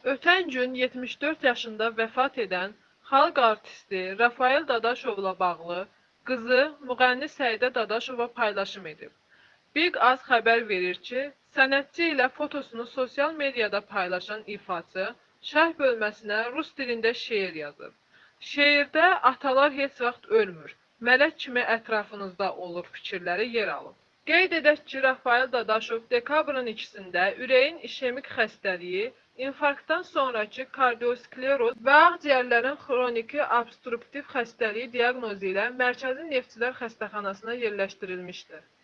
Ötən gün 74 yaşında vəfat edən xalq artisti Rafael Dadaşovla bağlı qızı müğənni Səidə Dadaşova paylaşım edib. Big Az xəbər verir ki, sənətçi ilə fotosunu sosial mediada paylaşan ifaçı şərh bölməsinə rus dilində şeir yazıb. Şeirdə atalar heç vaxt ölmür, mələk kimi ətrafınızda olur fikirləri yer alıb. Qeyd edək ki, Rafael Dadaşov dekabrın 2-də ürəyin işemik xəstəliyi, infarktdan sonraki kardioskleroz və ağciyərlərin xroniki obstruktiv xəstəliyi diaqnozu ilə Mərkəzi Neftçilər Xəstəxanasına yerləşdirilmişdir.